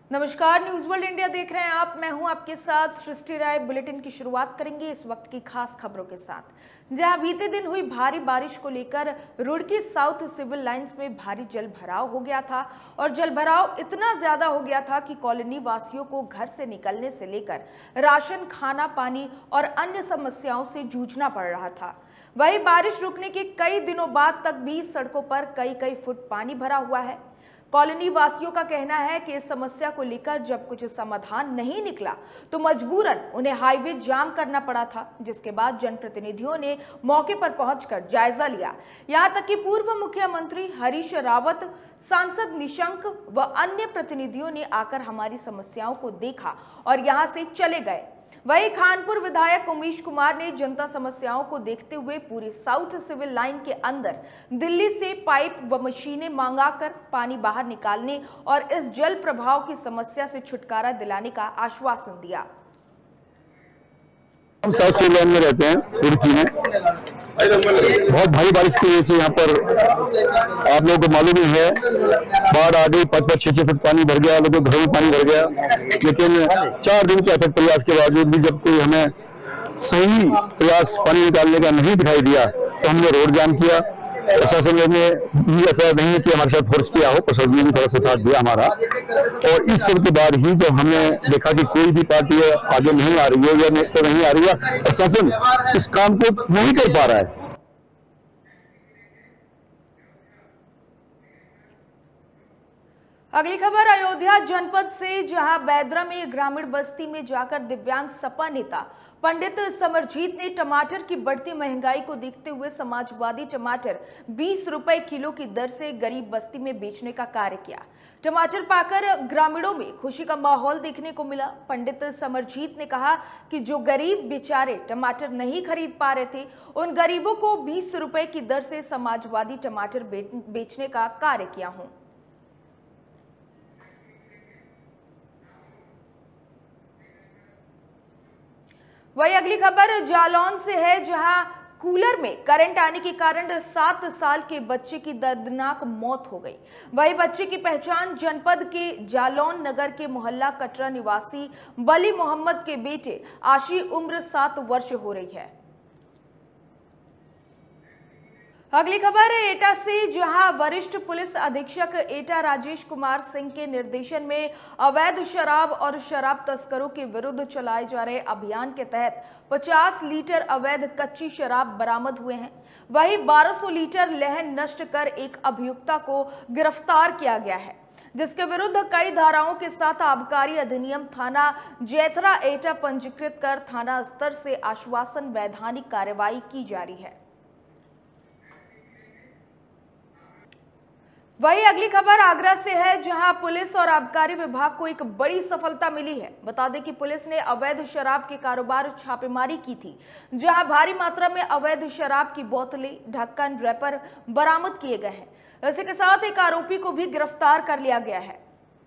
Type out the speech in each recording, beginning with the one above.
नमस्कार, news world India देख रहे हैं आप। मैं हूं आपके साथ सृष्टि राय। बुलेटिन की शुरुआत करेंगे इस वक्त की खास खबरों के साथ। जहां बीते दिन हुई भारी बारिश को लेकर रुड़की साउथ सिविल लाइंस में भारी जल भराव हो गया था और जल भराव इतना ज्यादा हो गया था कि कॉलोनी वासियों को घर से निकलने से लेकर राशन, खाना, पानी और अन्य समस्याओं से जूझना पड़ रहा था। वहीं बारिश रुकने के कई दिनों बाद तक भी सड़कों पर कई फुट पानी भरा हुआ है। कॉलोनी वासियों का कहना है कि इस समस्या को लेकर जब कुछ समाधान नहीं निकला तो मजबूरन उन्हें हाईवे जाम करना पड़ा था, जिसके बाद जनप्रतिनिधियों ने मौके पर पहुंचकर जायजा लिया। यहां तक कि पूर्व मुख्यमंत्री हरीश रावत, सांसद निशंक व अन्य प्रतिनिधियों ने आकर हमारी समस्याओं को देखा और यहां से चले गए। वहीं खानपुर विधायक उमेश कुमार ने जनता समस्याओं को देखते हुए पूरी साउथ सिविल लाइन के अंदर दिल्ली से पाइप व मशीनें मंगाकर पानी बाहर निकालने और इस जल प्रवाह की समस्या से छुटकारा दिलाने का आश्वासन दिया। हम साउथ सिविल लाइन में रहते हैं, रुड़की में। बहुत भारी बारिश की वजह से यहाँ पर आप लोगों को मालूम ही है, बाढ़ आ गई, 5-5, 6-6 फुट पानी भर गया, लोगों के घरों में पानी भर गया। लेकिन 4 दिन के अथक प्रयास के बावजूद भी जब कोई हमें सही प्रयास पानी निकालने का नहीं दिखाई दिया तो हमने रोड जाम किया। प्रशासन ने भी ऐसा नहीं है कि हमारे साथ फोर्स किया हो, प्रशासन ने भी थोड़ा सा साथ दिया हमारा। और इस सब के बाद ही जब हमने देखा कि कोई भी पार्टी आगे नहीं आ रही है या तो नहीं आ रही है, प्रशासन इस काम को नहीं कर पा रहा है। अगली खबर अयोध्या जनपद से, जहां बैदरा में ग्रामीण बस्ती में जाकर दिव्यांग सपा नेता पंडित समरजीत ने टमाटर की बढ़ती महंगाई को देखते हुए समाजवादी टमाटर 20 रुपए किलो की दर से गरीब बस्ती में बेचने का कार्य किया। टमाटर पाकर ग्रामीणों में खुशी का माहौल देखने को मिला। पंडित समरजीत ने कहा कि जो गरीब बेचारे टमाटर नहीं खरीद पा रहे थे, उन गरीबों को 20 रुपए की दर से समाजवादी टमाटर बेचने का कार्य किया हूं। वही अगली खबर जालौन से है, जहां कूलर में करंट आने के कारण 7 साल के बच्चे की दर्दनाक मौत हो गई। वही बच्चे की पहचान जनपद के जालौन नगर के मोहल्ला कटरा निवासी बली मोहम्मद के बेटे आशी उम्र 7 वर्ष हो रही है। अगली खबर एटा से, जहां वरिष्ठ पुलिस अधीक्षक एटा राजेश कुमार सिंह के निर्देशन में अवैध शराब और शराब तस्करों के विरुद्ध चलाए जा रहे अभियान के तहत 50 लीटर अवैध कच्ची शराब बरामद हुए हैं। वहीं 1200 लीटर लहन नष्ट कर एक अभियुक्ता को गिरफ्तार किया गया है, जिसके विरुद्ध कई धाराओं के साथ आबकारी अधिनियम थाना जैथरा एटा पंजीकृत कर थाना स्तर से आश्वासन वैधानिक कार्रवाई की जा रही है। वही अगली खबर आगरा से है, जहां पुलिस और आबकारी विभाग को एक बड़ी सफलता मिली है। बता दें कि पुलिस ने अवैध शराब के कारोबार छापेमारी की थी, जहां भारी मात्रा में अवैध शराब की बोतलें, ढक्कन, रैपर बरामद किए गए हैं। इसी के साथ एक आरोपी को भी गिरफ्तार कर लिया गया है।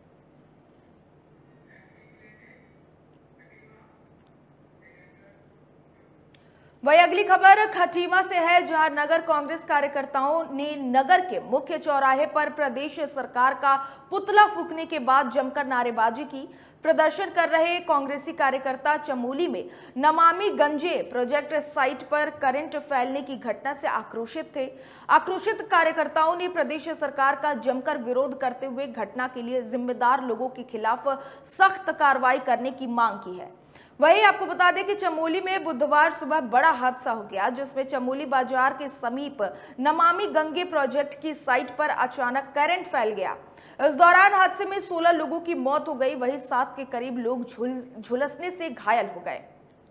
वही अगली खबर खटीमा से है, जहां नगर कांग्रेस कार्यकर्ताओं ने नगर के मुख्य चौराहे पर प्रदेश सरकार का पुतला फूंकने के बाद जमकर नारेबाजी की। प्रदर्शन कर रहे कांग्रेसी कार्यकर्ता चमोली में नमामि गंगे प्रोजेक्ट साइट पर करंट फैलने की घटना से आक्रोशित थे। आक्रोशित कार्यकर्ताओं ने प्रदेश सरकार का जमकर विरोध करते हुए घटना के लिए जिम्मेदार लोगों के खिलाफ सख्त कार्रवाई करने की मांग की है। वहीं आपको बता दें कि चमोली में बुधवार सुबह बड़ा हादसा हो गया, जिसमें चमोली बाजार के समीप नमामि गंगे प्रोजेक्ट की साइट पर अचानक करंट फैल गया। इस दौरान हादसे में 16 लोगों की मौत हो गई। वहीं 7 के करीब लोग झुलसने से घायल हो गए।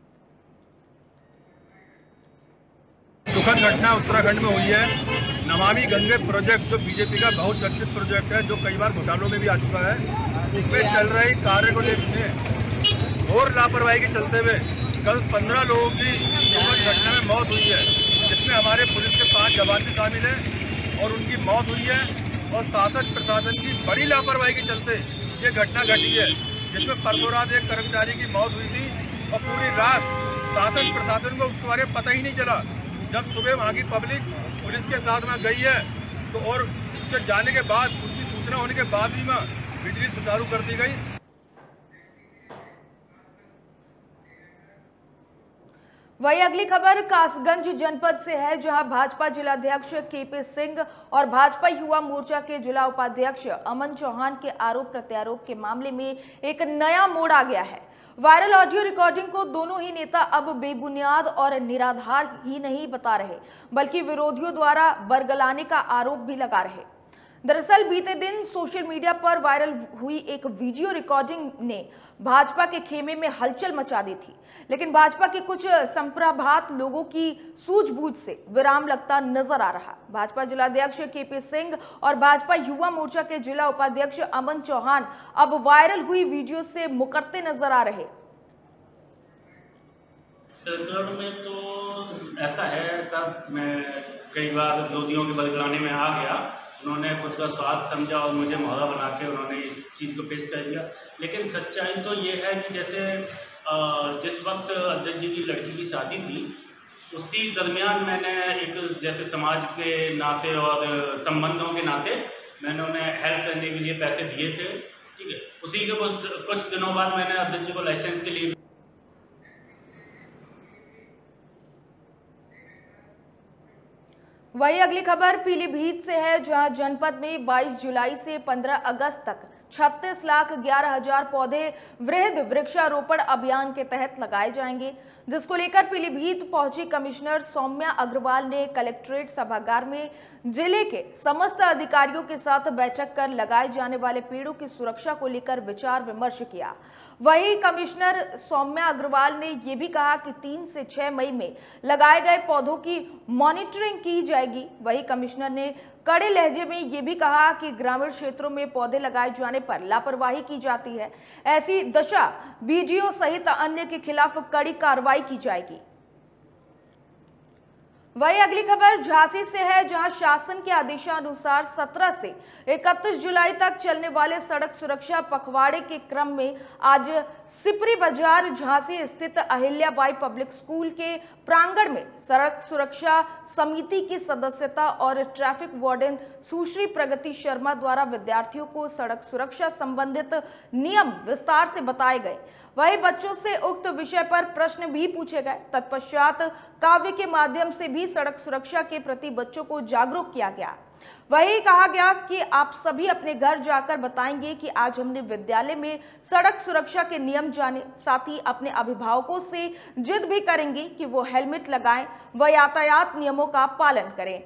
दुखद घटना उत्तराखंड में हुई है। नमामि गंगे प्रोजेक्ट जो बीजेपी का बहुत चर्चित प्रोजेक्ट है, जो कई बार घोटालों में भी आ चुका है, उसमें चल रही कार्य को लेकर और लापरवाही के चलते हुए कल 15 लोगों की दुखद घटना में मौत हुई है, जिसमें हमारे पुलिस के 5 जवान भी शामिल हैं और उनकी मौत हुई है। और शासन प्रशासन की बड़ी लापरवाही के चलते ये घटना घटी है, जिसमें परसों रात एक कर्मचारी की मौत हुई थी और पूरी रात शासन प्रशासन को उसके बारे में पता ही नहीं चला। जब सुबह वहाँ की पब्लिक पुलिस के साथ वहाँ गई है तो और उसके जाने के बाद, उसकी सूचना होने के बाद भी वहाँ बिजली सुचारू कर दी गई। वही अगली खबर कासगंज जनपद से है, जहां भाजपा जिलाध्यक्ष केपी सिंह और भाजपा युवा मोर्चा के जिला उपाध्यक्ष अमन चौहान के आरोप प्रत्यारोप के मामले में एक नया मोड़ आ गया है। वायरल ऑडियो रिकॉर्डिंग को दोनों ही नेता अब बेबुनियाद और निराधार ही नहीं बता रहे, बल्कि विरोधियों द्वारा बरगलाने का आरोप भी लगा रहे। दरअसल बीते दिन सोशल मीडिया पर वायरल हुई एक वीडियो रिकॉर्डिंग ने भाजपा के खेमे में हलचल मचा दी थी, लेकिन भाजपा के कुछ संप्रभात लोगों की सूझबूझ से विराम लगता नजर आ रहा। भाजपा जिलाध्यक्ष केपी सिंह और भाजपा युवा मोर्चा के जिला उपाध्यक्ष अमन चौहान अब वायरल हुई वीडियो से मुकरते नजर आ रहे। छत्तीसगढ़ में तो ऐसा है सर, मैं कई बार विरोधियों के बरगलाने में आ गया। उन्होंने खुद का स्वार्थ समझा और मुझे मोहरा बना के उन्होंने इस चीज़ को पेश कर दिया। लेकिन सच्चाई तो ये है कि जैसे जिस वक्त अध्यक्ष जी की लड़की की शादी थी, उसी दरमियान मैंने एक जैसे समाज के नाते और संबंधों के नाते मैंने उन्हें हेल्प करने के लिए पैसे दिए थे। ठीक है, उसी के कुछ दिनों बाद मैंने अध्यक्ष जी को लाइसेंस के लिए। वही अगली खबर पीलीभीत से है, जहां जनपद में 22 जुलाई से 15 अगस्त तक 36,11,000 पौधे वृहद वृक्षारोपण अभियान के तहत लगाए जाएंगे, जिसको लेकर पीलीभीत पहुंची कमिश्नर सौम्या अग्रवाल ने कलेक्ट्रेट सभागार में जिले के समस्त अधिकारियों के साथ बैठक कर लगाए जाने वाले पेड़ों की सुरक्षा को लेकर विचार विमर्श किया। वहीं कमिश्नर सौम्या अग्रवाल ने यह भी कहा कि 3 से 6 मई में लगाए गए पौधों की मॉनिटरिंग की जाएगी। वहीं कमिश्नर ने कड़े लहजे में यह भी कहा कि ग्रामीण क्षेत्रों में पौधे लगाए जाने पर लापरवाही की जाती है, ऐसी दशा बीडीओ सहित अन्य के खिलाफ कड़ी कार्रवाई की जाएगी। वही अगली खबर झांसी से है, जहां शासन के आदेशानुसार 17 से 31 जुलाई तक चलने वाले सड़क सुरक्षा पखवाड़े के क्रम में आज सिपरी बाजार झांसी स्थित अहिल्याबाई पब्लिक स्कूल के प्रांगण में सड़क सुरक्षा समिति की सदस्यता और ट्रैफिक वार्डन सुश्री प्रगति शर्मा द्वारा विद्यार्थियों को सड़क सुरक्षा संबंधित नियम विस्तार से बताए गए। वहीं बच्चों से उक्त विषय पर प्रश्न भी पूछे गए। तत्पश्चात काव्य के माध्यम से भी सड़क सुरक्षा के प्रति बच्चों को जागरूक किया गया। वही कहा गया कि आप सभी अपने घर जाकर बताएंगे कि आज हमने विद्यालय में सड़क सुरक्षा के नियम जाने, साथ ही अपने अभिभावकों से जिद भी करेंगे कि वो हेलमेट लगाएं व यातायात नियमों का पालन करें।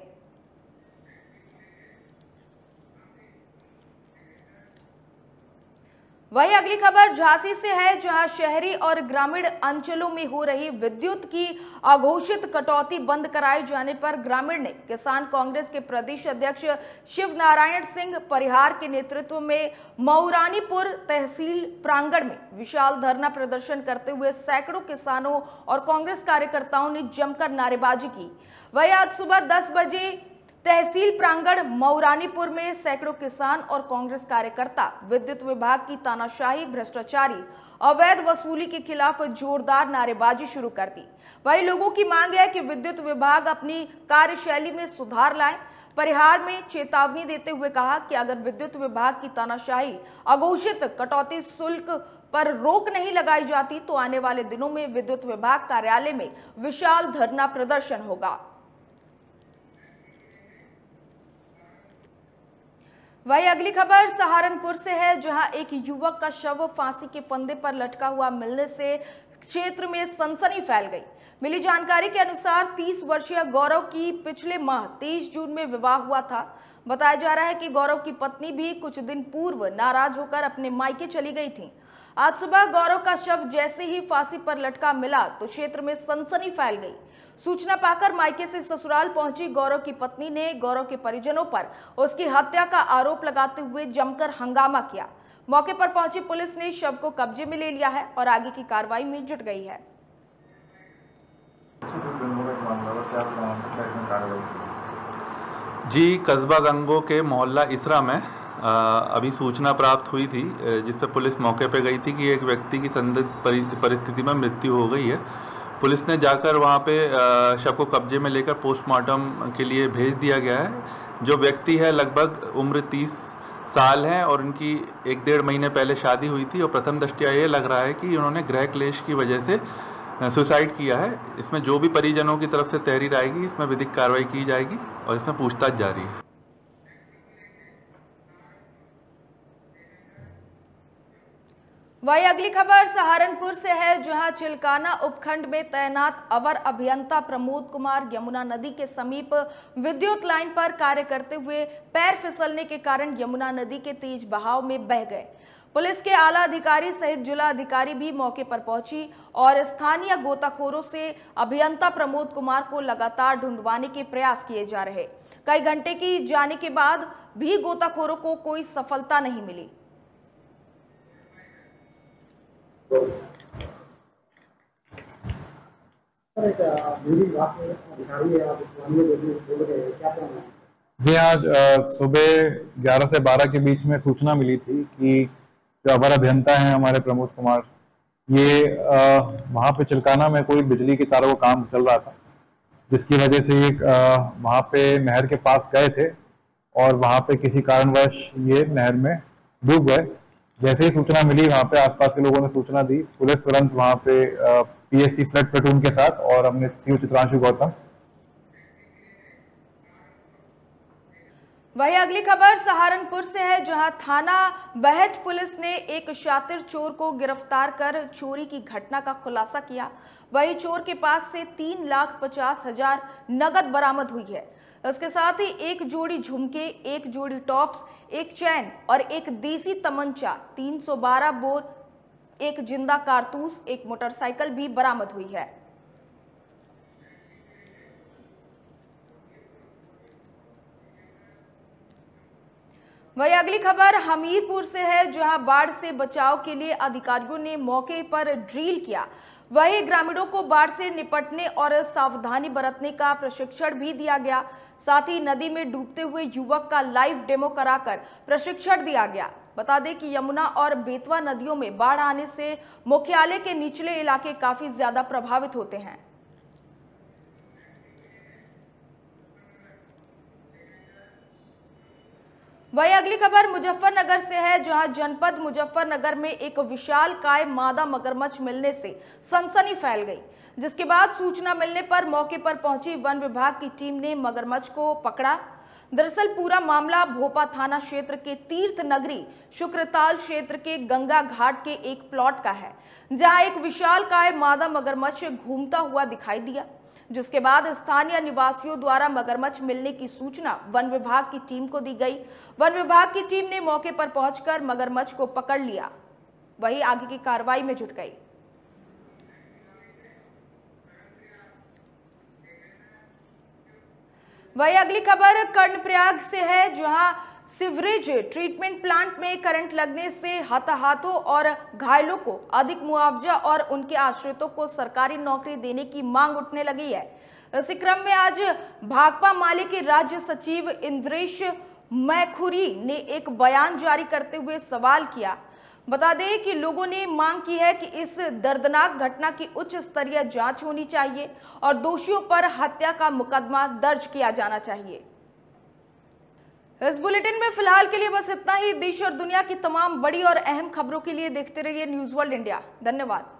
वही अगली खबर झांसी से है, जहां शहरी और ग्रामीण अंचलों में हो रही विद्युत की अघोषित कटौती बंद कराए जाने पर ग्रामीण ने किसान कांग्रेस के प्रदेश अध्यक्ष शिव नारायण सिंह परिहार के नेतृत्व में मऊरानीपुर तहसील प्रांगण में विशाल धरना प्रदर्शन करते हुए सैकड़ों किसानों और कांग्रेस कार्यकर्ताओं ने जमकर नारेबाजी की। वही आज सुबह 10 बजे तहसील प्रांगण मऊरानीपुर में सैकड़ों किसान और कांग्रेस कार्यकर्ता विद्युत विभाग की तानाशाही, भ्रष्टाचारी, अवैध वसूली के खिलाफ जोरदार नारेबाजी शुरू कर दी। वही लोगों की मांग है कि विद्युत विभाग अपनी कार्यशैली में सुधार लाए। परिहार में चेतावनी देते हुए कहा कि अगर विद्युत विभाग की तानाशाही, अघोषित कटौती शुल्क पर रोक नहीं लगाई जाती तो आने वाले दिनों में विद्युत विभाग कार्यालय में विशाल धरना प्रदर्शन होगा। वही अगली खबर सहारनपुर से है, जहां एक युवक का शव फांसी के फंदे पर लटका हुआ मिलने से क्षेत्र में सनसनी फैल गई। मिली जानकारी के अनुसार 30 वर्षीय गौरव की पिछले माह 23 जून में विवाह हुआ था। बताया जा रहा है कि गौरव की पत्नी भी कुछ दिन पूर्व नाराज होकर अपने मायके चली गई थी। आज सुबह गौरव का शव जैसे ही फांसी पर लटका मिला तो क्षेत्र में सनसनी फैल गई। सूचना पाकर मायके से ससुराल पहुंची गौरव की पत्नी ने गौरव के परिजनों पर उसकी हत्या का आरोप लगाते हुए जमकर हंगामा किया। मौके पर पहुंची पुलिस ने शव को कब्जे में ले लिया है और आगे की कार्रवाई में जुट गई है। जी, कस्बा गंगो के मोहल्ला इसरा में अभी सूचना प्राप्त हुई थी, जिस पर पुलिस मौके पर गई थी कि एक व्यक्ति की संदिग्ध परिस्थिति में मृत्यु हो गई है। पुलिस ने जाकर वहां पे शव को कब्जे में लेकर पोस्टमार्टम के लिए भेज दिया गया है। जो व्यक्ति है लगभग उम्र 30 साल है और उनकी 1-1.5 महीने पहले शादी हुई थी और प्रथम दृष्टया ये लग रहा है कि उन्होंने गृह क्लेश की वजह से सुसाइड किया है। इसमें जो भी परिजनों की तरफ से तहरीर आएगी इसमें विधिक कार्रवाई की जाएगी और इसमें पूछताछ जारी है। वही अगली खबर सहारनपुर से है, जहां चिलकाना उपखंड में तैनात अवर अभियंता प्रमोद कुमार यमुना नदी के समीप विद्युत लाइन पर कार्य करते हुए पैर फिसलने के कारण यमुना नदी के तेज बहाव में बह गए। पुलिस के आला अधिकारी सहित जिला अधिकारी भी मौके पर पहुंची और स्थानीय गोताखोरों से अभियंता प्रमोद कुमार को लगातार ढूंढवाने के प्रयास किए जा रहे। कई घंटे की जाने के बाद भी गोताखोरों को कोई सफलता नहीं मिली। जी, आज सुबह 11 से 12 के बीच में सूचना मिली थी कि जो अवर अभियंता हैं हमारे प्रमोद कुमार, ये वहाँ पे चिलकाना में कोई बिजली की तारों का काम चल रहा था, जिसकी वजह से ये वहाँ पे नहर के पास गए थे और वहाँ पे किसी कारणवश ये नहर में डूब गए। जैसे ही सूचना मिली, वहाँ पे आसपास के लोगों ने सूचना दी, पुलिस तुरंत वहाँ पे पीएससी फ्लड प्लेटून के साथ और हमने सीओ चित्रांशु गौतम। वही अगली खबर सहारनपुर से है, जहां थाना बहट पुलिस ने एक शातिर चोर को गिरफ्तार कर चोरी की घटना का खुलासा किया। वही चोर के पास से 3,50,000 नगद बरामद हुई है। इसके साथ ही एक जोड़ी झुमके, एक जोड़ी टॉप्स, एक चैन और एक देसी तमंचा, 312 बोर, एक जिंदा कारतूस, एक मोटरसाइकिल भी बरामद हुई है। वही अगली खबर हमीरपुर से है, जहां बाढ़ से बचाव के लिए अधिकारियों ने मौके पर ड्रिल किया। वही ग्रामीणों को बाढ़ से निपटने और सावधानी बरतने का प्रशिक्षण भी दिया गया। साथ ही नदी में डूबते हुए युवक का लाइव डेमो कराकर प्रशिक्षण दिया गया। बता दें कि यमुना और बेतवा नदियों में बाढ़ आने से मुख्यालय के निचले इलाके काफी ज्यादा प्रभावित होते हैं। वही अगली खबर मुजफ्फरनगर से है, जहां जनपद मुजफ्फरनगर में एक विशालकाय मादा मगरमच्छ मिलने से सनसनी फैल गई, जिसके बाद सूचना मिलने पर मौके पर पहुंची वन विभाग की टीम ने मगरमच्छ को पकड़ा। दरअसल पूरा मामला भोपा थाना क्षेत्र के तीर्थ नगरी शुक्रताल क्षेत्र के गंगा घाट के एक प्लॉट का है, जहां एक विशालकाय मादा मगरमच्छ घूमता हुआ दिखाई दिया, जिसके बाद स्थानीय निवासियों द्वारा मगरमच्छ मिलने की सूचना वन विभाग की टीम को दी गई। वन विभाग की टीम ने मौके पर पहुंचकर मगरमच्छ को पकड़ लिया, वही आगे की कार्रवाई में जुट गई। वही अगली खबर कर्णप्रयाग से है, जहां सीवरेज ट्रीटमेंट प्लांट में करंट लगने से हताहतों और घायलों को अधिक मुआवजा और उनके आश्रितों को सरकारी नौकरी देने की मांग उठने लगी है। इसी क्रम में आज भाकपा माले के राज्य सचिव इंद्रेश मैखुरी ने एक बयान जारी करते हुए सवाल किया। बता दें कि लोगों ने मांग की है कि इस दर्दनाक घटना की उच्च स्तरीय जांच होनी चाहिए और दोषियों पर हत्या का मुकदमा दर्ज किया जाना चाहिए। इस बुलेटिन में फिलहाल के लिए बस इतना ही। देश और दुनिया की तमाम बड़ी और अहम खबरों के लिए देखते रहिए न्यूज़ वर्ल्ड इंडिया। धन्यवाद।